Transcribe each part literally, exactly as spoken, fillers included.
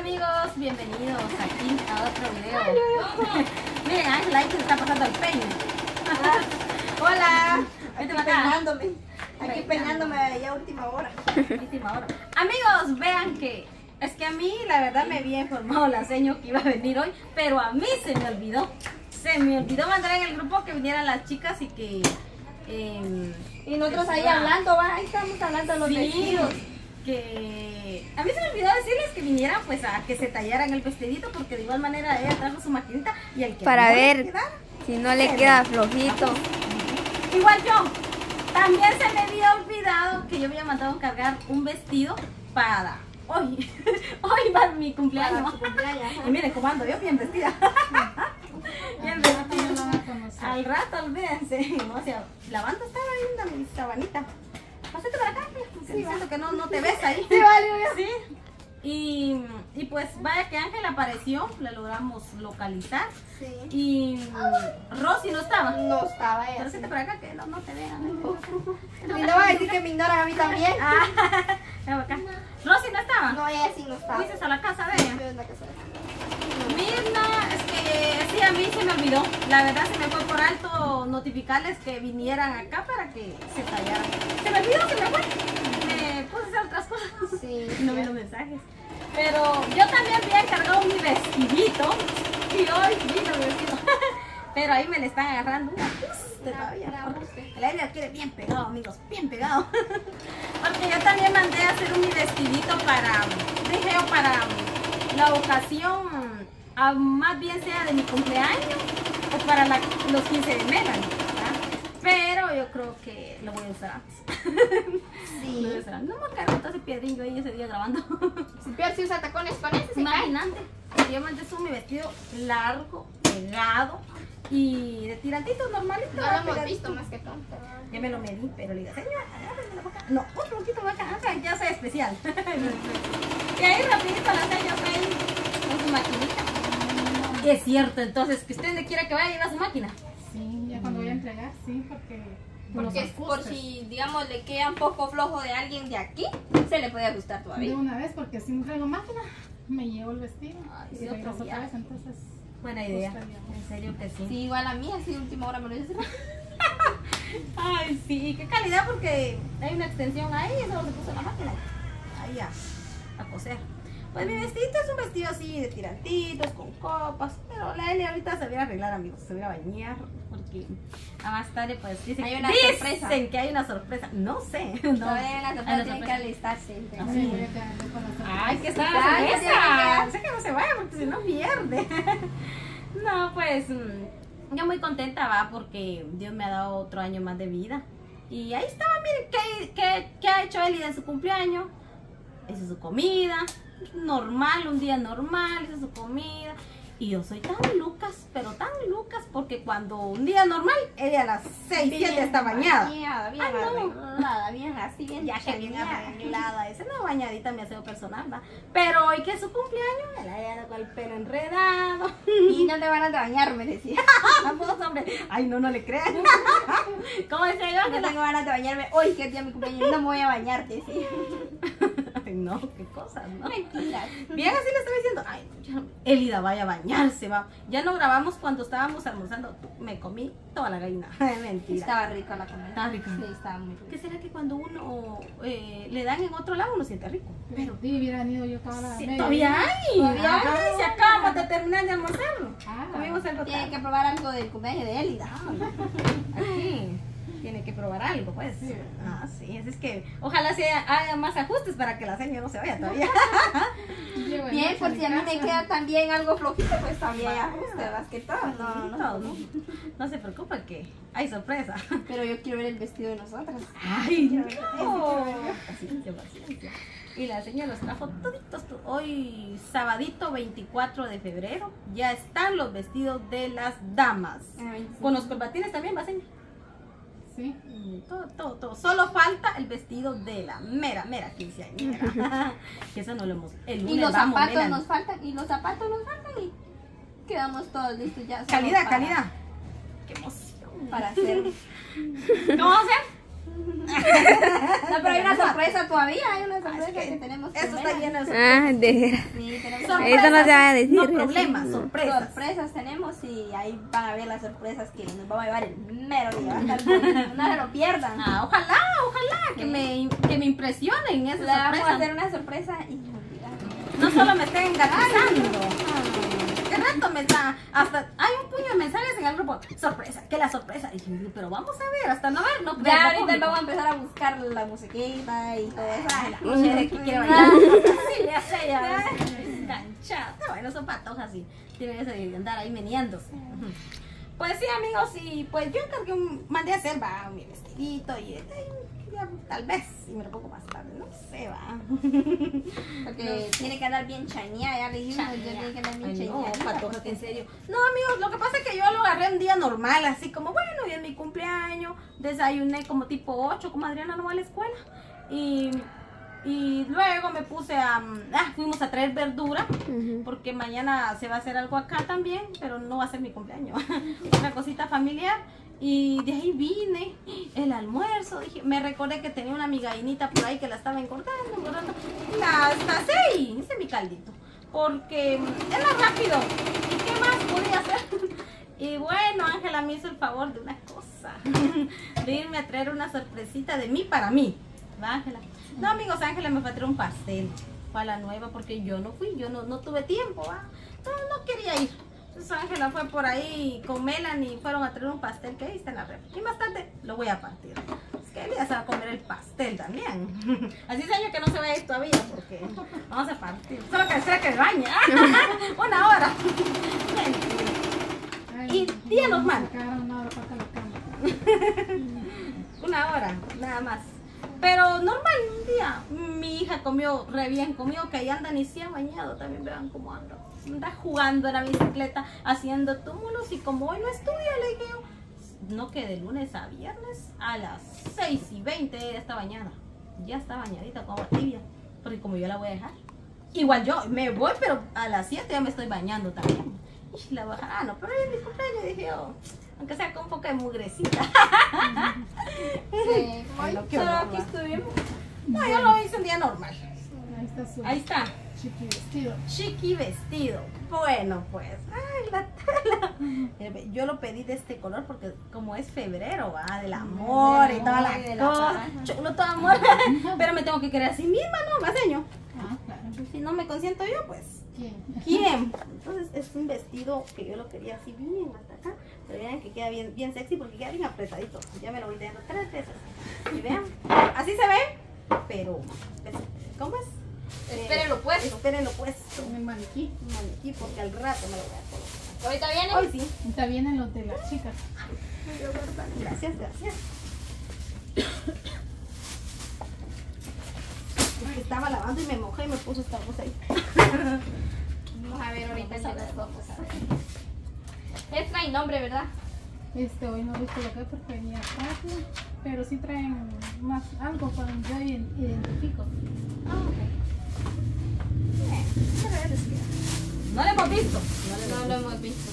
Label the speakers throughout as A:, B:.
A: amigos, bienvenidos aquí a otro video. Miren, Ángela ahí que se está pasando el peine.
B: Hola,
A: Vete
B: aquí
A: para acá.
B: peinándome, aquí peinándome ya a última hora.
A: Última hora. Amigos, vean que es que a mí la verdad me había informado la seño que iba a venir hoy, pero a mí se me olvidó. Se me olvidó mandar en el grupo que vinieran las chicas y que... Eh,
B: Y nosotros
A: que
B: ahí
A: se va.
B: hablando, va, ahí estamos hablando de los
A: Sí,
B: vestidos.
A: que a mí se me olvidó decirles que vinieran pues a que se tallaran el vestidito, porque de igual manera ella trajo su maquinita y el que
C: Para
A: no le
C: ver
A: quedara,
C: si no le
A: se
C: queda
A: ve.
C: flojito.
A: Igual yo, también se me había olvidado que yo había mandado a cargar un vestido para hoy. Hoy va mi cumpleaños.
B: Para su cumpleaños, ajá.
A: Y miren cómo ando yo, bien vestida. Bien vestida. Al rato, olvídense. O sea, la banda estaba ahí en mi sabanita. Pásate para acá, porque siento que no, no te ves ahí.
B: Sí, vale,
A: Sí. Y, y pues vaya que Ángela apareció, la logramos localizar.
B: Sí.
A: Y Rosy no estaba.
B: No estaba
A: Pero
B: ella.
A: siete para acá que no, no te vean.
B: Y no va a decir que me ignoran a mí también.
A: Ah, ven acá. Rosy no estaba.
B: No, ella sí no estaba.
A: Fuiste a la casa de ella.
B: Yo en la casa de
A: Mirna, es que sí, a mí se me olvidó. La verdad se me fue por alto notificarles que vinieran acá para que se tallaran. Se me olvidó, se me fue. Me puse a hacer otras cosas.
B: Sí.
A: No vi los mensajes. Pero yo también había encargado mi vestidito. Y hoy vino mi vestido. Pero ahí me le están agarrando una puste todavía. porque El aire quiere bien pegado, amigos, bien pegado. Porque yo también mandé a hacer un mi vestidito para, dije yo, para la ocasión, a, más bien sea de mi cumpleaños o para la- los quince de Melanie, ¿verdad? Pero yo creo que lo voy a usar antes.
B: Sí.
A: Lo voy a usar antes. No me agarró todo ese piedrillo ahí ese día grabando.
B: Si Pierre si usa tacones con ese, se cae.
A: Imagínate, yo mandé su mi vestido largo, pegado y de tirantitos normalitos.
B: No lo hemos
A: pegadito.
B: visto más que todo.
A: Ya me lo medí, pero le digo, señora, agárreme la boca. No, otro poquito más acá, ya soy especial. Y ahí rapidito la señora fue ahí con su maquinita. Es cierto, entonces, que usted le quiera que vaya a llevar su máquina.
D: Sí, ya cuando voy a entregar, sí, porque...
B: Porque es por si, digamos, le queda un poco flojo de alguien de aquí, se le puede ajustar
D: De
B: todavía.
D: una vez, porque si no traigo máquina, me llevo el vestido
A: Ay,
D: y
A: sí, otro
D: regreso otra
A: viaje.
D: vez, entonces...
A: Buena idea,
D: Gustaría.
A: en serio que sí.
B: Sí, igual a mí, así de última hora me lo dice.
A: Ay, sí, qué calidad porque hay una extensión ahí y solo se puso en la máquina. Ahí a, a coser. Pues mi vestidito es un vestido así de tirantitos, con copas, pero la Eli ahorita se viene a arreglar, amigos, se viene a bañar, porque a más tarde pues dicen,
B: Hay una
A: dicen
B: sorpresa.
A: que hay una sorpresa, no sé. No.
B: Todavía en la
A: Hay
B: sorpresa
A: una
B: tienen que
A: sorpresa.
B: alistarse. entonces.
D: Así voy a quedar yo con la sorpresa.
A: Ay, que está
B: Sí,
A: la
B: claro,
A: sorpresa.
B: tiene que-
A: Sé que no se vaya porque si no pierde. No, pues mm, yo muy contenta va porque Dios me ha dado otro año más de vida. Y ahí estaba, miren, ¿qué, qué, qué ha hecho Eli en su cumpleaños? Hizo su comida, normal, un día normal, hizo su comida. Y yo soy tan Lucas, pero tan Lucas, porque cuando un día normal, ella a las seis, siete está bañada.
B: Bañada, bien
A: Ah, no.
B: arreglada, bien así, bien
A: Ya que bien
B: chaneada.
A: arreglada, ese no bañadita mi aseo personal, va. Pero hoy que es su cumpleaños, me la ella con el pelo enredado.
B: Y no te van a bañar, me decía.
A: Vamos, hombre. Ay, no, no le crean. ¿Cómo decía yo?
B: No tengo ganas de bañarme. Hoy que es día de mi cumpleaños, no me voy a bañar, decía.
A: Ay, no, qué cosas, ¿no?
B: Mentiras.
A: Bien, así le estaba diciendo. Ay, no, ya no. Elida, vaya a bañarse, va. Ya no grabamos cuando estábamos almorzando. Me comí toda la gallina. Mentira.
B: Estaba rico la comida.
A: Estaba rico.
B: Sí, estaba muy rico.
A: ¿Qué será que cuando uno eh, le dan en otro lado uno siente rico?
D: Pero sí, hubiera ido yo toda la
A: Sí,
D: media
A: todavía
D: vida.
A: hay.
B: Todavía
A: Ajá,
B: hay.
A: si acabamos de terminar de almorzar.
D: Ah,
A: Comimos algo
B: Tienen
A: tarde.
B: que probar algo del cumpleaños de Elida.
A: Aquí tiene que probar algo, pues.
D: Sí.
A: Ah, sí, así es que ojalá se haga más ajustes para que la señora no se vaya todavía.
D: Llego de
B: Bien,
D: noche
B: por
D: mi
B: si a mí me
D: casa.
B: queda también algo flojito, pues también hay ajustes, más que todo. No, no,
A: No,
B: no.
A: no, no se preocupe que hay sorpresa.
B: Pero yo quiero ver el vestido de nosotras.
A: Ay, no. Paciencia, paciencia. Y la señora los trajo toditos. to- Hoy, sabadito veinticuatro de febrero, ya están los vestidos de las damas.
B: Ay, sí.
A: Con los corbatines también, va, señora.
D: Sí.
A: Mm, Todo, todo, todo. Solo falta el vestido de la mera, mera quinceañera. Que eso no lo hemos. El lunes
B: Y los
A: vamos,
B: zapatos
A: Melanie.
B: nos faltan, y los zapatos nos faltan y quedamos todos listos ya. solo
A: Calidad,
B: para-
A: calidad. Qué emoción.
B: Para hacer.
A: ¿Cómo va a ser?
B: No, pero hay una sorpresa todavía, hay una sorpresa que, que tenemos.
A: Eso está lleno de
C: Ah,
A: sorpresas.
C: de veras.
B: Sí, tenemos
A: Sorpresas,
C: Eso no se va a decir.
A: no
C: eso
A: problemas,
C: no.
A: sorpresas.
B: sorpresas tenemos y ahí van a ver las sorpresas que nos vamos a llevar el mero día. Va a estar bonito, no se lo pierdan.
A: Ah, ojalá, ojalá que,
B: Sí.
A: me, que me impresionen esas
B: Le vamos a
A: sorpresas.
B: hacer una sorpresa inolvidable.
A: No solo me estén engatizando. ¿Qué rato me está? Hasta hay un puño de mensajes en el grupo. Sorpresa, que la sorpresa. Y yo digo, pero vamos a ver, hasta no ver, no
B: Ya ahorita vamos a empezar a buscar la musiquita y todo eso.
A: Ay, la
B: Mm.
A: mujer que quiere bailar. Sí, le hace ya. Enganchada. Bueno, son patos así. Tienen eso de andar ahí meneándose. Ujú. Pues sí, amigos, y pues yo encargué un, mandé a hacer, va, mi vestidito y, y ya, tal vez, y me lo pongo más tarde, no sé, va.
B: Porque tiene que andar bien chañada, ya le dijimos, yo tiene que andar bien
A: Ay, no,
B: chañada.
A: patoja, que en serio. No, amigos, lo que pasa es que yo lo agarré un día normal, así como, bueno, y en mi cumpleaños, desayuné como tipo ocho, como Adriana no va a la escuela, y... Y luego me puse a... Ah, fuimos a traer verdura,
C: Ujú.
A: porque mañana se va a hacer algo acá también, pero no va a ser mi cumpleaños. Una cosita familiar. Y de ahí vine, el almuerzo, dije, me recordé que tenía una amigainita por ahí que la estaba engordando, engordando. La pasé y hice mi caldito, porque era rápido. ¿Y qué más podía hacer? Y bueno, Ángela me hizo el favor de una cosa, de irme a traer una sorpresita de mí para mí. ¿Va, Ángela? No, amigos, Ángela me fue a traer un pastel para la nueva porque yo no fui, yo no, no tuve tiempo, ¿va? No, no quería ir. Entonces Ángela fue por ahí con Melanie y fueron a traer un pastel que ahí está en la red. Y más tarde lo voy a partir. Es que ella se va a comer el pastel también. Así es año que no se vaya a ir todavía porque vamos a partir. Solo que será que me bañe. Una hora.
D: Ay,
A: Y día
D: no,
A: normal.
D: sacaron una hora para la cama.
A: Una hora, nada más. Pero normal, un día. Mi hija comió re bien, comió que ahí anda ni se ha bañado. También vean cómo anda. Anda jugando en la bicicleta, haciendo túmulos. Y como hoy no estudia, le dije yo, no, que de lunes a viernes a las seis y veinte ella está bañada. Ya está bañadita con agua tibia. Porque como yo la voy a dejar. Igual yo me voy, pero a las siete ya me estoy bañando también. Y la voy a dejar. Ah, no, pero hoy es mi cumpleaños, dije yo. Aunque sea con un poco de mugrecita.
B: Sí,
A: Ay, no, qué
B: solo
A: horror,
B: aquí
A: va.
B: estuvimos.
A: No, yo lo hice un día normal.
D: Ahí está su
A: Ahí está.
D: chiqui vestido.
A: Chiqui vestido. Bueno, pues. Ay, la tela. Yo lo pedí de este color porque como es febrero, va, del amor y toda la
B: y de la
A: cosa.
B: paz.
A: Chulo todo amor. Pero me tengo que querer así misma, ¿no? Maseño.
D: Ah, claro.
A: Si no me consiento yo, pues.
D: ¿Quién?
A: ¿Quién? Entonces es un vestido que yo lo quería así bien hasta acá. Pero vean que queda bien, bien sexy porque queda bien apretadito. Ya me lo voy dando tres veces. Y vean, así se ve, pero ¿cómo es?
B: Esperen lo puesto.
A: Esperen lo puesto.
D: En el maniquí.
A: Un maniquí porque al rato me lo voy a colocar.
B: Ahorita viene.
A: Hoy sí.
D: Está bien en los de las chicas.
A: Gracias, gracias. Porque estaba lavando y me mojé y me puso esta cosa ahí.
B: Vamos a ver ahorita entre las dos. A ver. Es trae nombre, ¿verdad?
D: Este, hoy no he visto lo que es porque venía tarde, pero sí traen más algo para yo iden- identifico.
A: Ah, ok. Bien, qué reales que- No lo hemos visto. No lo hemos
B: No lo hemos visto.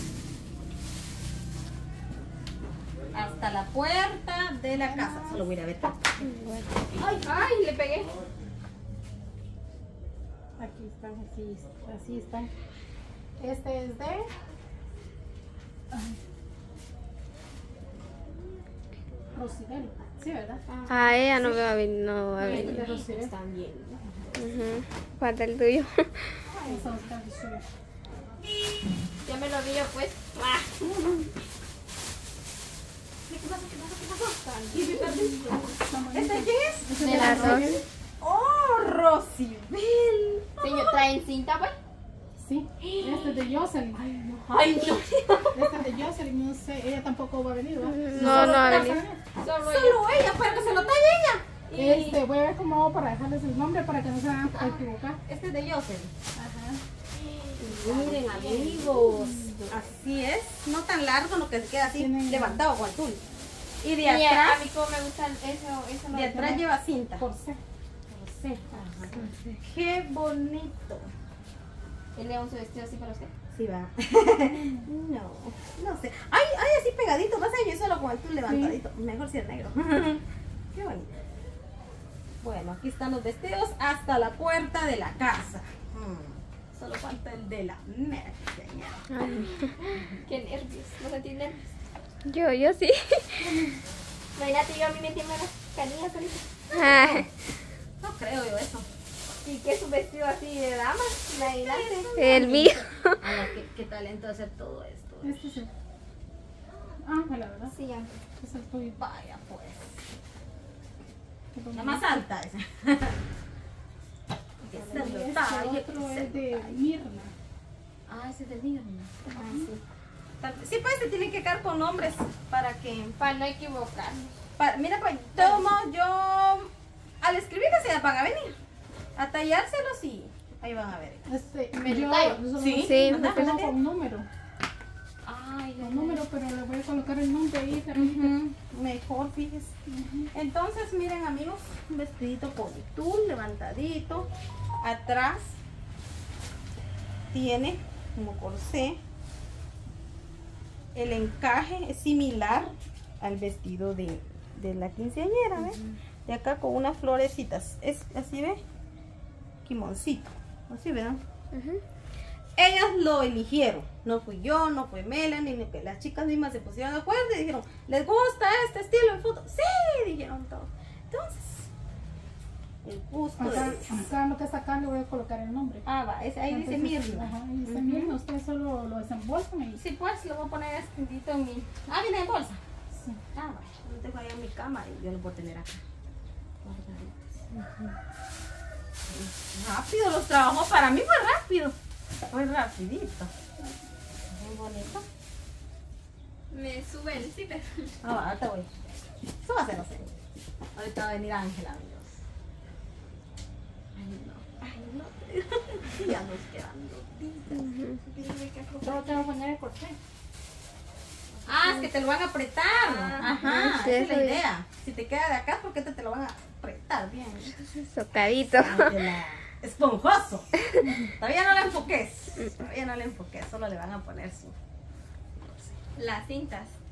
A: Hasta la puerta de la casa. Solo voy a ir a ver.
B: Ay, ay, le pegué.
D: Aquí están, así, así están. Este es de... ay, Rosibel. Sí, ¿verdad?
C: Ah, ella no va a venir. No va a
D: Sí,
C: venir.
D: de Rosibel.
B: Están bien.
C: Ujú. Falta el tuyo.
D: Esos están de
B: Ya me lo vi yo, pues. Ah.
A: ¿Qué pasó? ¿Qué pasó? ¿Qué pasó? ¿Y mi perrito? ¿Este quién es?
C: De las dos.
A: ¡Oh, Rosibel!
B: Señor, ¿traen cinta, pues?
D: Sí, este es de Jocelyn.
B: Ay, no.
D: Este es de Jocelyn, no sé, ella tampoco va a venir, ¿verdad?
C: No, no va a venir.
B: Solo yo.
A: Solo ella, para que se lo talle ella. Y
D: Este, voy a ver cómo hago para dejarles el nombre para que no se vayan a equivocar.
A: este es de Jocelyn.
D: Ajá.
A: Miren, amigos. Así es. No tan largo, no que se queda así
D: Tienen-
A: levantado con el tul. Y de
B: Y a, a
A: atrás,
B: mí como me gusta eso, eso no
A: de atrás lleva cinta.
D: Por ser.
A: Sí. Qué bonito.
B: El león se vestido así para usted.
A: Sí va. No, no sé. Ay, ay, así pegadito, más allá, solo con el tul levantadito. Mejor si es negro. Qué bonito. Bueno, aquí están los vestidos hasta la puerta de la casa. Hmm, Solo falta el de la mera quinceañera.
C: Ay,
B: Qué nervios, no sentí nervios.
C: yo, yo sí.
B: Imagínate yo a mí metiendo las canillas ahorita.
C: Ay,
A: No creo yo eso.
B: Y que es un vestido así de dama, imagínate.
C: el mío.
A: A ver, qué, qué talento hacer todo esto.
D: Este es el. Ah, la verdad.
B: Sí, ya.
D: Es el tuyo.
A: Vaya pues.
D: Qué
A: La
D: bonito.
A: más alta esa. Que
D: Y
A: sea el
D: este
A: detalle,
D: otro
A: que sea
D: es
A: el
D: de
A: detalle.
D: Mirna.
A: Ah, ese es de Mirna.
B: Ah, sí.
A: Tal- Sí, pues se tienen que quedar con nombres para que...
B: Para no equivocarnos.
A: para- mira, pues, de todos modos, yo... Al escribirles ya van a venir. A tallárselos y ahí van a ver.
D: Este,
B: ¿Me
D: yo,
B: lo tallo?
D: yo solo
A: Sí,
C: Sí.
D: lo
A: anda,
D: tengo
A: anda,
D: con número.
A: Ay,
D: Con número, pero le voy a colocar el nombre ahí también.
A: Mejor, fíjese. Entonces, miren, amigos, un vestidito politul, levantadito. Atrás tiene como corsé. El encaje es similar al vestido de, de la quinceañera, ¿ves? De acá con unas florecitas. Es así, ¿ves? Quimoncito. Así, ¿verdad?
C: Ujú.
A: Ellas lo eligieron, no fui yo, no fue Melanie, ni que las chicas mismas se pusieron de acuerdo y dijeron, ¿les gusta este estilo de foto? Sí, dijeron todos. Entonces, el gusto
D: Acá,
A: de...
D: acá lo que está acá le voy a colocar el nombre.
A: Ah, va, ese, ahí dice
D: Entonces,
A: Mirna.
D: Ajá, ahí dice Mirna. Ustedes solo lo desembolsan y.
A: Sí, pues, lo voy a poner escondidito en mi... Ah, viene en bolsa.
D: Sí.
A: Ah, va, lo tengo ahí en mi cama y yo lo voy a tener acá. Guardaditos. Rápido los trabajos, para mí fue rápido. Fue rapidito. Muy bonito.
B: Me sube el zipper.
A: Ah, va, ahorita voy. Eso va a ser así. Ahorita va a venir Ángela, amigos. Ay, no. Ay, no. Ya nos quedan dos días.
D: Solo tengo que poner el corsé.
A: Ah, es que te lo van a apretar. Ajá,
C: sí,
A: esa es la
C: eso
A: idea. Si te queda de acá, ¿por qué te, te lo van a apretar bien?
C: Socadito.
A: Ángela, esponjoso. Todavía no le enfoques. Todavía no le enfoques. Solo le van a poner su...
B: Las cintas.